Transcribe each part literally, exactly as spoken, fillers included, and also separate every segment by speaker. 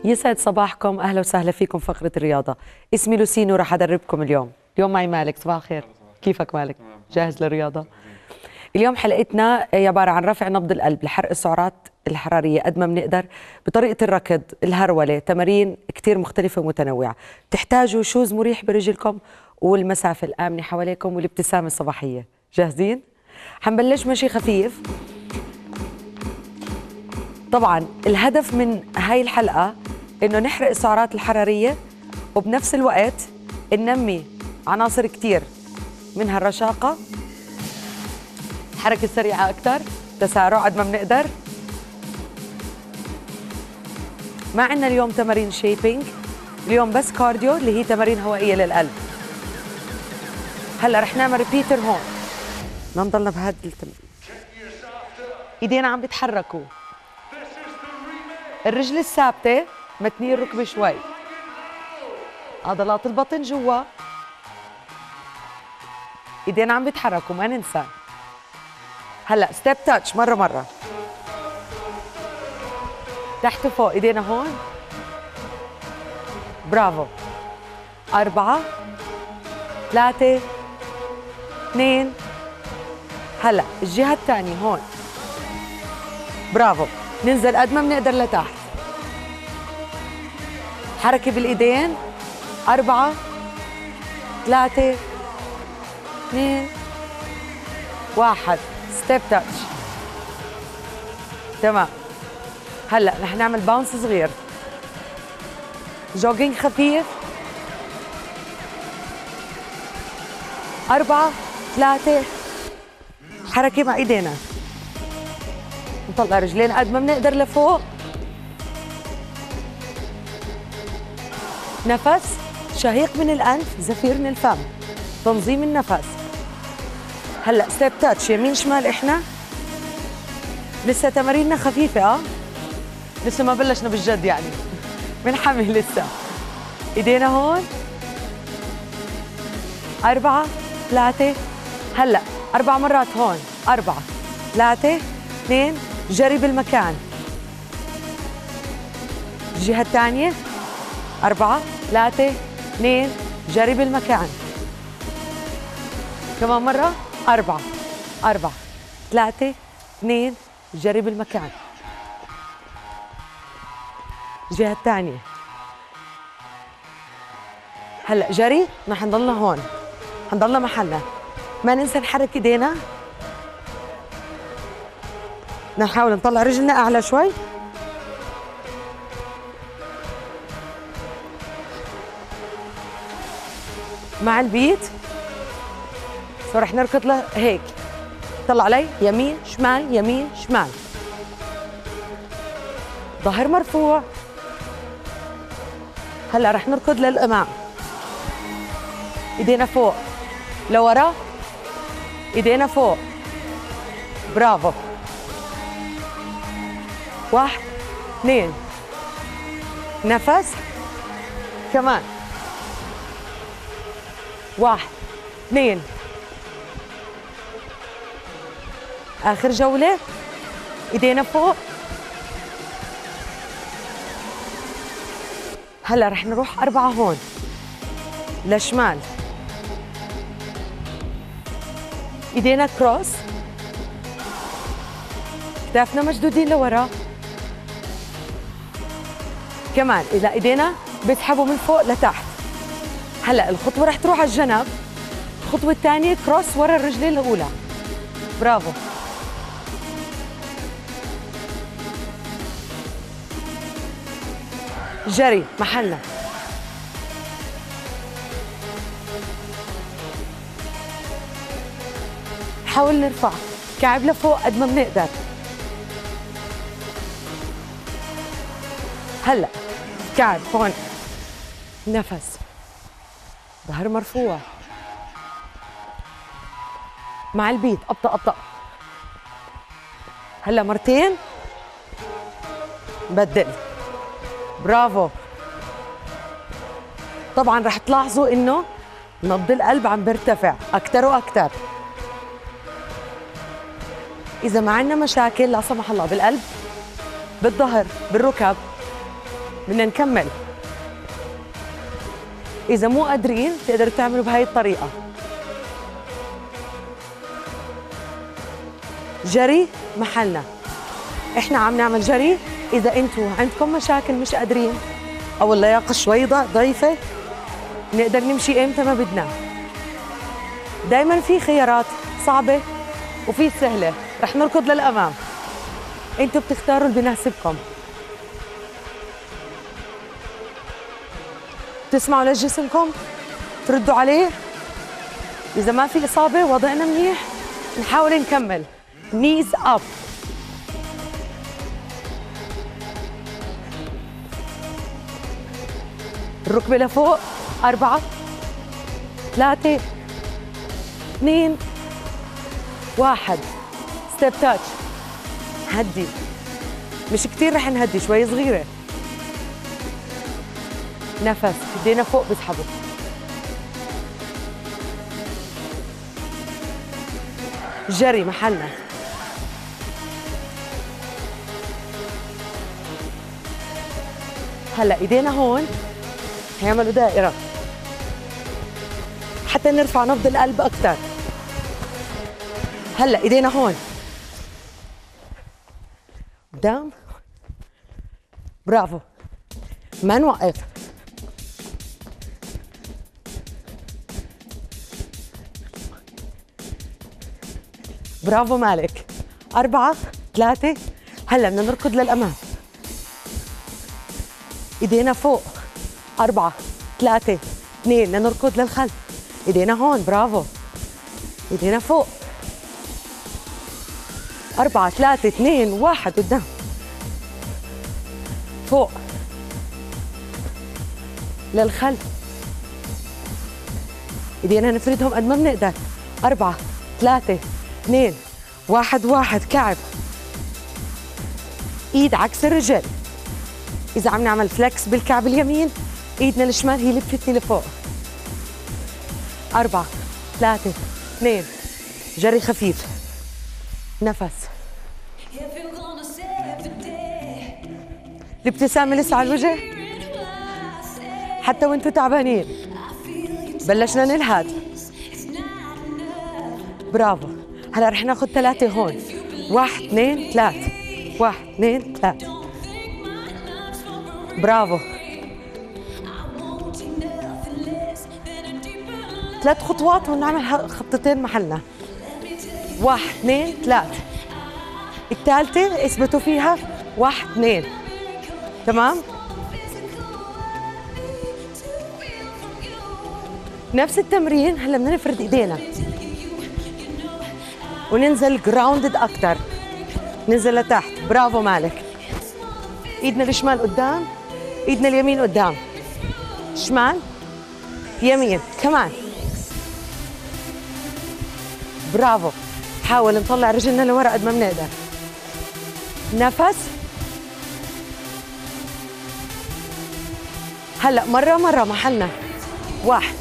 Speaker 1: يسعد صباحكم، اهلا وسهلا فيكم فقرة الرياضة. اسمي لوسين وراح ادربكم اليوم. اليوم معي مالك. صباح الخير، كيفك مالك؟ جاهز للرياضة؟ اليوم حلقتنا عبارة عن رفع نبض القلب لحرق السعرات الحرارية قد ما بنقدر بطريقة الركض، الهرولة، تمارين كتير مختلفة ومتنوعة. تحتاجوا شوز مريح برجلكم والمسافة الآمنة حواليكم والابتسامة الصباحية. جاهزين؟ حنبلش مشي خفيف. طبعا الهدف من هاي الحلقة انه نحرق السعرات الحرارية وبنفس الوقت ننمي عناصر كتير منها الرشاقة، الحركة السريعة أكتر، تسارع قد ما بنقدر. ما عندنا اليوم تمارين شيبينج، اليوم بس كارديو اللي هي تمارين هوائية للقلب. هلا رح نعمل ريبيتر هون، ما نضلنا بهذا التمرين. ايدينا عم بيتحركوا، الرجل الثابتة، متنين الركبة شوي، عضلات البطن جوا، ايدينا عم بيتحركوا ما ننسى. هلا ستيب تاتش مرة مرة، تحت وفوق، ايدينا هون. برافو. أربعة، ثلاثة، اثنين. هلا الجهة الثانية هون. برافو. ننزل قد ما بنقدر لتحت. حركة بالإيدين. أربعة، ثلاثة، اثنين، واحد. ستيب تاتش. تمام. هلا رح نعمل باونس صغير، جوجينج خفيف. أربعة، ثلاثة، حركة مع إيدينا. نطلع رجلينا قد ما بنقدر لفوق. نفس، شهيق من الأنف، زفير من الفم، تنظيم النفس. هلا ستيب تاتش يمين شمال. احنا لسه تماريننا خفيفة، اه لسه ما بلشنا بالجد يعني بنحمل لسه. ايدينا هون. أربعة، ثلاثة. هلا أربع مرات هون. أربعة، ثلاثة، اثنين. جري بالمكان. الجهة الثانية. أربعة، ثلاثة، اثنين. جري بالمكان. كمان مرة. أربعة، أربعة، ثلاثة، اثنين. جري بالمكان. الجهة الثانية. هلا جري، ما حنضلنا هون، حنضلنا محلنا، ما ننسى نحرك ايدينا. نحاول نطلع رجلنا اعلى شوي. مع البيت سو رح نركض له هيك. طلع علي يمين شمال يمين شمال، ظهر مرفوع. هلا رح نركض للامام، ايدينا فوق لورا، ايدينا فوق. برافو. واحد، اثنين. نفس كمان. واحد، اثنين. آخر جولة، ايدينا فوق. هلا رح نروح أربعة هون لشمال، ايدينا كروس، كتافنا مشدودين لورا. كمان إذا ايدينا بيسحبوا من فوق لتحت. هلا الخطوة رح تروح على الجنب، الخطوة الثانية كروس ورا الرجلين الأولى. برافو. جري محلنا. حاول نرفع كعب لفوق قد ما بنقدر. هلا كعب هون، نفس، ظهر مرفوع. مع البيت ابطأ ابطأ. هلا مرتين، بدل. برافو. طبعا رح تلاحظوا انه نبض القلب عم بيرتفع اكثر واكثر. اذا ما عندنا مشاكل لا سمح الله بالقلب، بالظهر، بالركب، بدنا نكمل. إذا مو قادرين تقدروا تعملوا بهاي الطريقة. جري محلنا. إحنا عم نعمل جري. إذا أنتوا عندكم مشاكل مش قادرين أو اللياقة شوي ضعيفة نقدر نمشي إمتى ما بدنا. دايماً في خيارات صعبة وفي سهلة. رح نركض للأمام. أنتوا بتختاروا اللي بيناسبكم. تسمعوا لجسمكم، تردوا عليه. إذا ما في إصابة وضعنا منيح نحاول نكمل. knees up. الركبة لفوق. أربعة ثلاثة اثنين واحد. ستيب تاتش. هدي. مش كتير رح نهدي، شوي صغيرة. نفس. ايدينا فوق بسحبوا. جري محلنا. هلا ايدينا هون هيعملوا دائرة حتى نرفع نبض القلب أكثر. هلا ايدينا هون قدام. برافو. ما نوقف. برافو مالك. أربعة ثلاثة. هلا بدنا نركض للأمام. ايدينا فوق. أربعة ثلاثة اثنين. بدنا نركض للخلف. ايدينا هون. برافو. ايدينا فوق. أربعة ثلاثة اثنين واحد. قدام. فوق. للخلف. ايدينا نفردهم قد ما بنقدر. أربعة ثلاثة اثنين واحد واحد. كعب. ايد عكس الرجل. إذا عم نعمل فليكس بالكعب اليمين ايدنا الشمال هي اللي بتثني لفوق. أربعة ثلاثة اثنين. جري خفيف. نفس. الابتسامة لسه على الوجه حتى وانتوا تعبانين. بلشنا نلهث. برافو. هلا رح ناخذ ثلاثة هون. واحد اثنين ثلاثة. واحد اثنين ثلاثة. برافو. ثلاث خطوات ونعمل خطتين محلنا. واحد اثنين ثلاثة. الثالثة اثبتوا فيها. واحد اثنين. تمام؟ نفس التمرين. هلا بدنا نفرد ايدينا وننزل جراوندد اكثر. ننزل لتحت. برافو مالك. ايدنا الشمال قدام. ايدنا اليمين قدام. شمال يمين كمان. برافو. حاول نطلع رجلنا لورا قد ما بنقدر. نفس. هلا مرة مرة محلنا. واحد.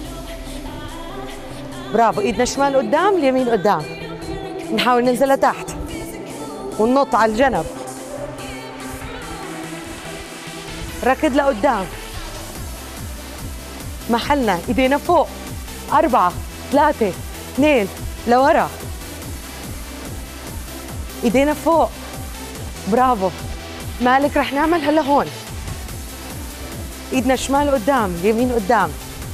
Speaker 1: برافو. ايدنا الشمال قدام اليمين قدام. نحاول ننزل لتحت وننط على الجنب. ركض لقدام. محلنا. ايدينا فوق. أربعة ثلاثة اثنين. لورا. ايدينا فوق. برافو مالك. رح نعمل هلا هون. ايدنا الشمال قدام اليمين قدام.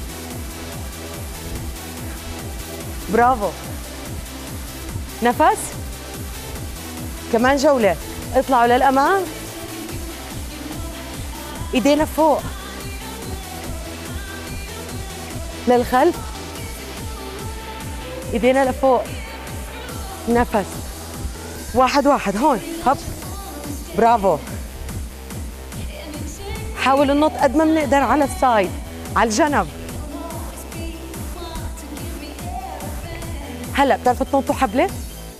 Speaker 1: برافو. نفس. كمان جولة. اطلعوا للأمام. ايدينا فوق. للخلف. ايدينا لفوق. نفس. واحد واحد هون. هب. برافو. حاولوا ننط قد ما بنقدر على السايد على الجنب. هلا بتعرفوا تنطوا حبلة؟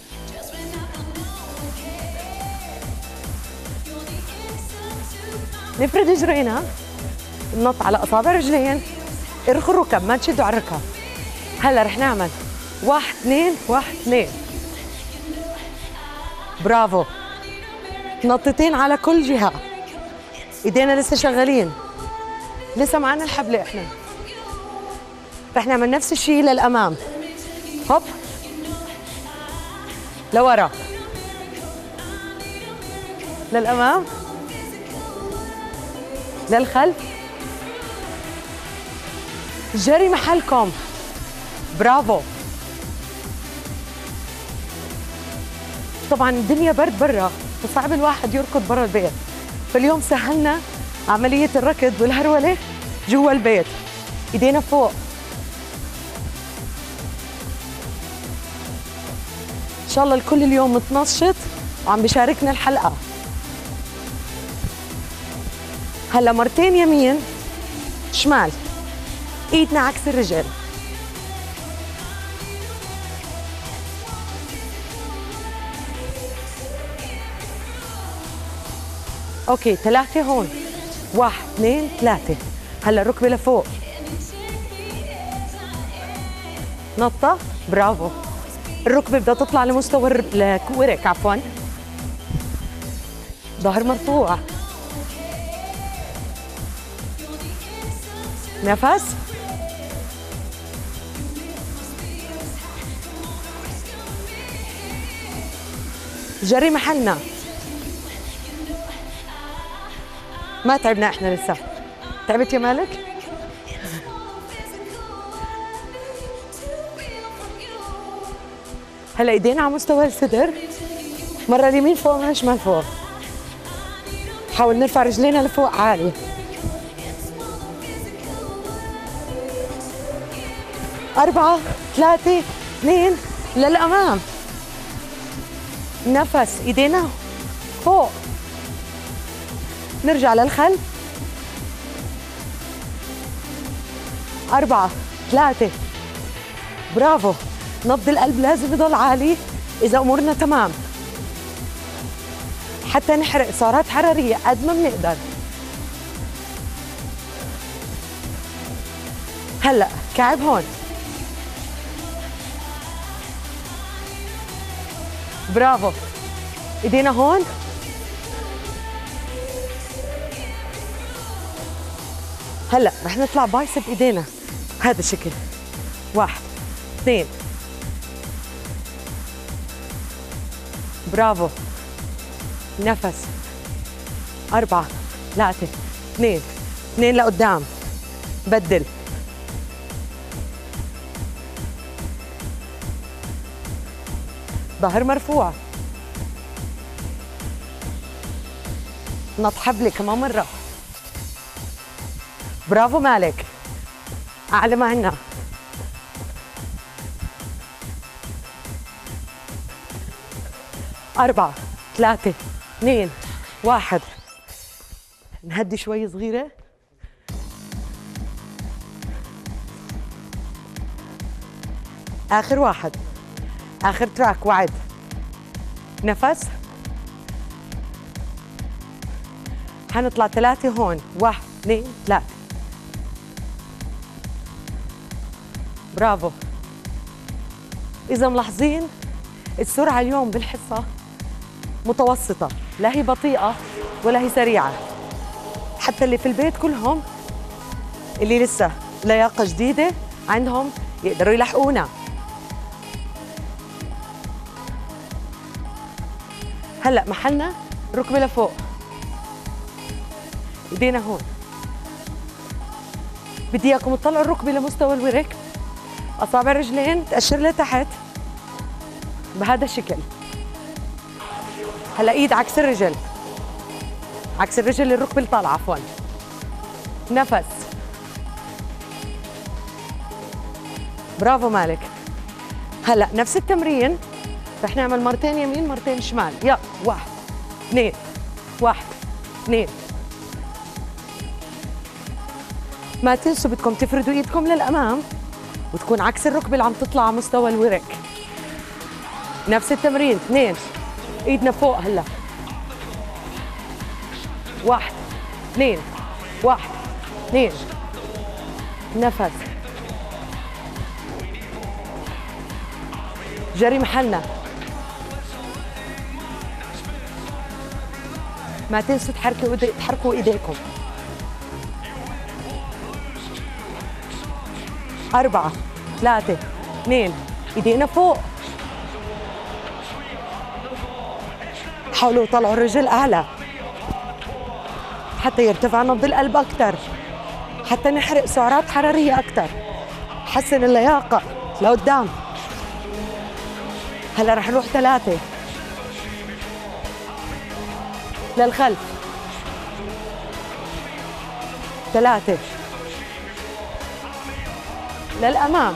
Speaker 1: نفرد رجلينا. ننط على اصابع رجلين. ارخوا الركب ما تشدوا على الركب. هلا رح نعمل واحد اثنين واحد اثنين. برافو. نطتين على كل جهة. ايدينا لسه شغالين، لسه معنا الحبلة احنا. رح نعمل نفس الشيء للأمام. هوب لورا للأمام للخلف. جري محلكم. برافو. طبعا الدنيا برد برا، فصعب الواحد يركض برا البيت، فاليوم سهلنا عملية الركض والهرولة جوا البيت. ايدينا فوق. ان شاء الله الكل اليوم متنشط وعم بيشاركنا الحلقة. هلا مرتين يمين شمال، ايدنا عكس الرجل. اوكي ثلاثة هون، واحد اثنين ثلاثة. هلا الركبة لفوق، نطة. برافو. الركبة بدها تطلع لمستوى الورك، عفوا. ظهر مرفوع. نفس. جري محلنا. ما تعبنا احنا لسه. تعبت يا مالك؟ هلا ايدينا على مستوى الصدر، مرة اليمين فوق مرة الشمال فوق. حاول نرفع رجلينا لفوق عالي. أربعة ثلاثة اثنين للأمام. نفس. ايدينا فوق. نرجع للخلف. أربعة ثلاثة. برافو. نبض القلب لازم يضل عالي إذا أمورنا تمام، حتى نحرق سعرات حرارية قد ما بنقدر. هلا كعب هون. برافو. ايدينا هون. هلا رح نطلع بايسب ايدينا هذا الشكل. واحد اثنين. برافو. نفس. أربعة ثلاثة اثنين. اثنين لقدام. بدل. ظهر مرفوع. نط حبلة كمان مرة. برافو مالك. أعلى ما عنا. أربعة ثلاثة اثنين واحد. نهدي شوي صغيرة. آخر واحد، آخر تراك. وعد. نفس. حنطلع ثلاثة هون. واحد اثنين ثلاثة. برافو. إذا ملاحظين السرعة اليوم بالحصة متوسطة، لا هي بطيئة ولا هي سريعة. حتى اللي في البيت كلهم اللي لسه لياقة جديدة عندهم يقدروا يلحقونا. هلا محلنا ركبة لفوق، ايدينا هون. بدي اياكم تطلعوا الركبة لمستوى الورك، اصابع الرجلين تأشر لتحت بهذا الشكل. هلا ايد عكس الرجل، عكس الرجل الركبة اللي طالعة، عفوا. نفس. برافو مالك. هلا نفس التمرين رح نعمل مرتين يمين مرتين شمال. يلا واحد اثنين واحد اثنين. ما تنسوا بدكم تفردوا ايدكم للامام وتكون عكس الركبه اللي عم تطلع على مستوى الورك. نفس التمرين. اثنين. ايدنا فوق. هلا واحد اثنين واحد اثنين. نفس. جري محلنا. ما تنسوا تحركوا تحركوا ايديكم. أربعة ثلاثة اثنين، ايدينا فوق. حاولوا طلعوا الرجل أعلى حتى يرتفع نبض القلب أكثر، حتى نحرق سعرات حرارية أكثر، حسن اللياقة لقدام. هلا رح نروح ثلاثة للخلف، ثلاثة للأمام،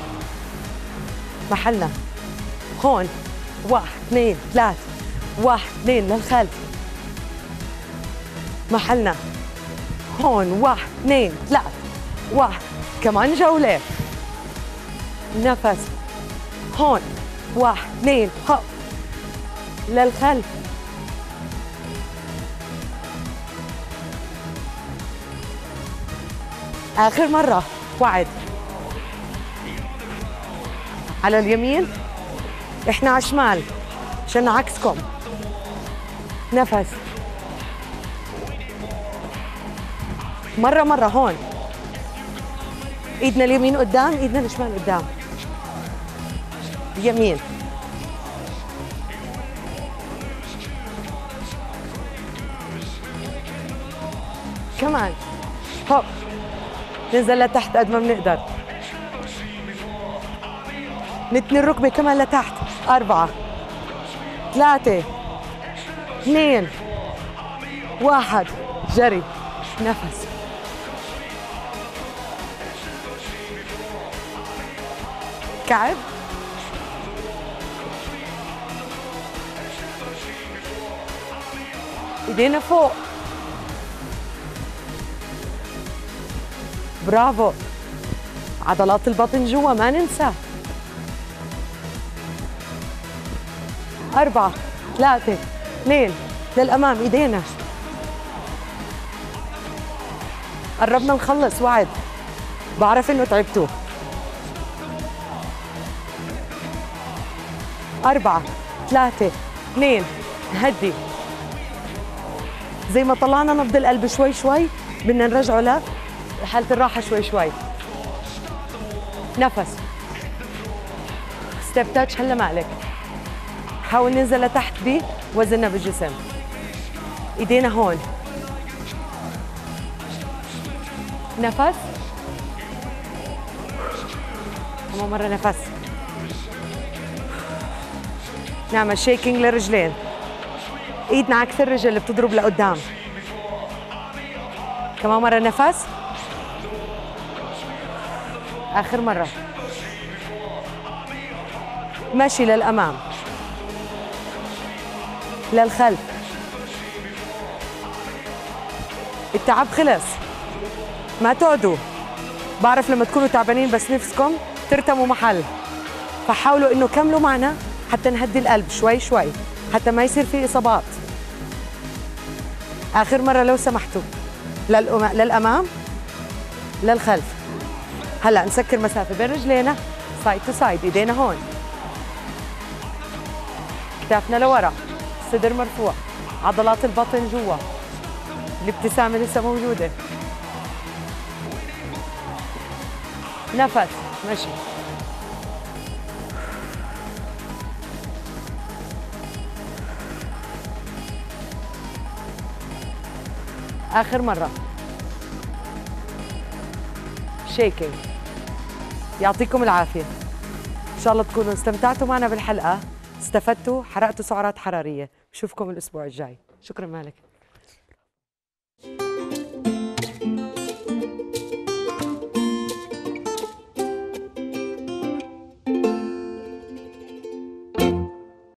Speaker 1: محلنا هون. واحد اثنين ثلاثة، واحد اثنين للخلف، محلنا هون. واحد اثنين ثلاثة، واحد كمان جولة. نفس هون. واحد اثنين هوب للخلف. آخر مرة وعد. على اليمين، احنا على الشمال عشان عكسكم. نفس مرة مرة هون. ايدنا اليمين قدام، ايدنا الشمال قدام. يمين، كمان هوب. ننزل لتحت قد ما بنقدر. نتني الركبة كمان لتحت. أربعة ثلاثة اثنين واحد، جري. نفس. كعب. ايدينا فوق. برافو. عضلات البطن جوا ما ننسى. أربعة ثلاثة اثنين للأمام. ايدينا. قربنا نخلص وعد. بعرف انه تعبتوا. أربعة ثلاثة اثنين، نهدي. زي ما طلعنا نبض القلب شوي شوي، بدنا نرجعه لحالة الراحة شوي شوي. نفس. ستيب تاتش هلا مالك. حاول ننزل لتحت بوزننا بالجسم. ايدينا هون. نفس. كمان مرة نفس. نعمل شيكينج للرجلين. ايدنا عكس الرجل اللي بتضرب لقدام. كمان مرة نفس. آخر مرة. ماشي للأمام للخلف. التعب خلص، ما تقعدوا. بعرف لما تكونوا تعبانين بس نفسكم ترتموا محل، فحاولوا انه كملوا معنا حتى نهدي القلب شوي شوي، حتى ما يصير في اصابات. اخر مره لو سمحتوا. للامام للخلف. هلا نسكر مسافه بين رجلينا، سايد تو سايد. ايدينا هون، كتافنا لورا، الصدر مرفوع، عضلات البطن جوا، الابتسامه لسه موجوده. نفس. ماشي. آخر مرة. شيكينج. يعطيكم العافية. إن شاء الله تكونوا استمتعتوا معنا بالحلقة، استفدتوا، حرقتوا سعرات حرارية. بشوفكم الأسبوع الجاي. شكرا مالك.